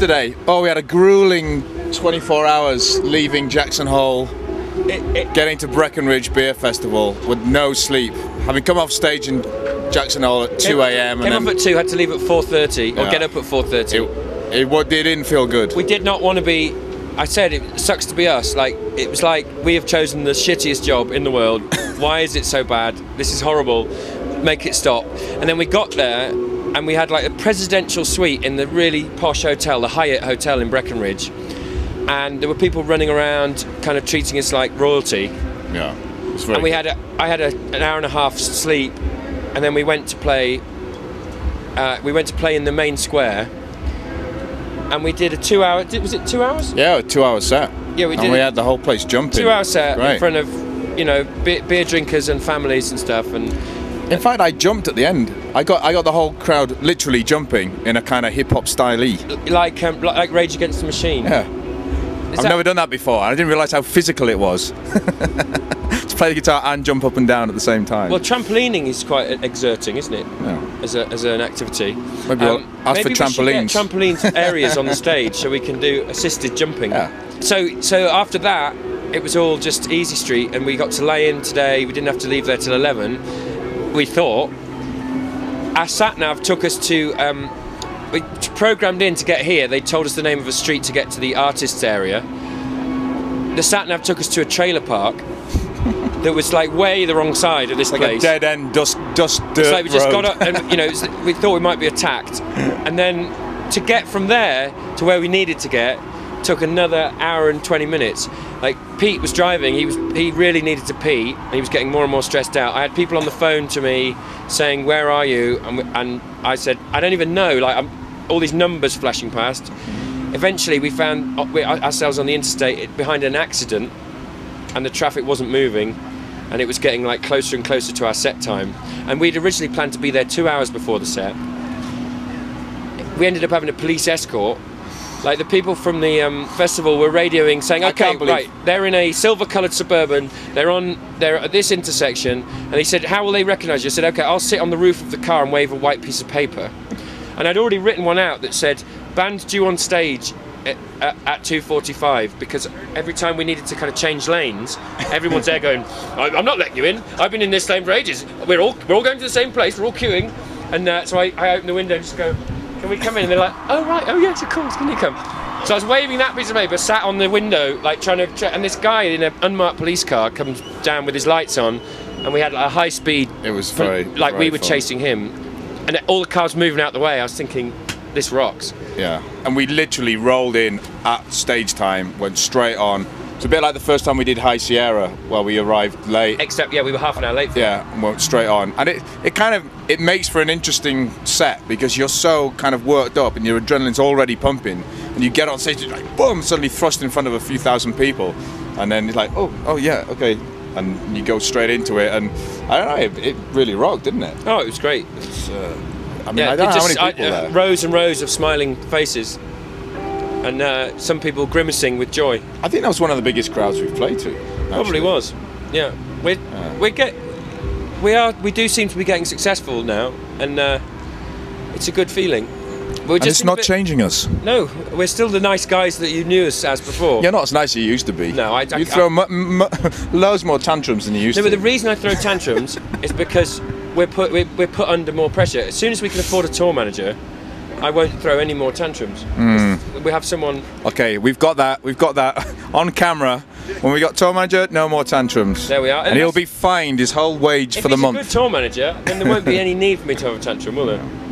yesterday, oh, we had a grueling 24 hours leaving Jackson Hole, getting to Breckenridge Beer Festival with no sleep. Having come off stage in Jackson Hole at 2 a.m. Came off at 2, had to leave at 4:30, or get up at 4:30. It didn't feel good. We did not want to be, I said it sucks to be us, like, it was like, we have chosen the shittiest job in the world. Why is it so bad? This is horrible. Make it stop. And then we got there, and we had like a presidential suite in the really posh hotel, the Hyatt Hotel in Breckenridge. And there were people running around, kind of treating us like royalty. Yeah. And I had an hour and a half sleep, and then we went to play. We went to play in the main square, and we did a 2-hour. Was it 2 hours? Yeah, a 2-hour set. Yeah, we did. And we had the whole place jumping. 2-hour set right. in front of, you know, beer drinkers and families and stuff. And in fact, I jumped at the end. I got the whole crowd literally jumping in a kind of hip hop style-y. Like Rage Against the Machine. Yeah. I've never done that before. I didn't realise how physical it was. To play the guitar and jump up and down at the same time. Well, trampolining is quite exerting, isn't it? Yeah. As an activity. Maybe we'll ask for trampolines. Trampolines areas on the stage so we can do assisted jumping. Yeah. So after that, it was all just easy street, and we got to lay in today. We didn't have to leave there till 11. We thought. Our sat-nav took us to. We programmed in to get here. They told us the name of a street to get to the artists area. The sat-nav took us to a trailer park that was like way the wrong side of this like place. A dead end dust dirt it's like we just road. got up, and you know, we thought we might be attacked, and then to get from there to where we needed to get took another hour and 20 minutes. Like, Pete was driving, he really needed to pee, and he was getting more and more stressed out. I had people on the phone to me saying, "Where are you?" And I said, "I don't even know." Like, all these numbers flashing past. Eventually we found ourselves on the interstate behind an accident, and the traffic wasn't moving, and it was getting like closer and closer to our set time. And we'd originally planned to be there 2 hours before the set. We ended up having a police escort. Like, the people from the festival were radioing saying, "Okay, right, they're in a silver-coloured Suburban, they're at this intersection," and he said, "How will they recognise you?" I said, "Okay, I'll sit on the roof of the car and wave a white piece of paper." And I'd already written one out that said, "Band due on stage at 2:45, because every time we needed to kind of change lanes, everyone's there going, "I'm not letting you in. I've been in this lane for ages. We're all going to the same place. We're all queuing." And so I open the window and just go, "Can we come in?" And they're like, "Oh right, oh yes, of course, can you come?" So I was waving that piece of paper, sat on the window, like trying to, and this guy in an unmarked police car comes down with his lights on, and we had like a high speed. It was very, like, very we were fun. chasing him, and all the cars moving out the way. I was thinking, this rocks. Yeah, and we literally rolled in at stage time, went straight on. It's a bit like the first time we did High Sierra, where we arrived late. Except, yeah, we were half an hour late for Yeah, and went straight on. And it makes for an interesting set, because you're so kind of worked up and your adrenaline's already pumping, and you get on stage, and like, boom, suddenly thrust in front of a few thousand people, and then it's like, oh yeah, okay, and you go straight into it, and I don't know, it really rocked, didn't it? Oh, it was great. It's, I mean, I don't know how many people there. Rows and rows of smiling faces, and some people grimacing with joy. I think that was one of the biggest crowds we've played to. Actually. Probably was. Yeah, we do seem to be getting successful now, and it's a good feeling. And it's not changing us. No, we're still the nice guys that you knew us as before. You're not as nice as you used to be. No, you throw loads more tantrums than you used to. No, but the reason I throw tantrums is because we're put under more pressure. As soon as we can afford a tour manager, I won't throw any more tantrums. We have someone. Okay, we've got that on camera. When we got tour manager, no more tantrums. There we are. And he'll be fined his whole wage for the month. If he's a good tour manager, then there won't be any need for me to have a tantrum, will there?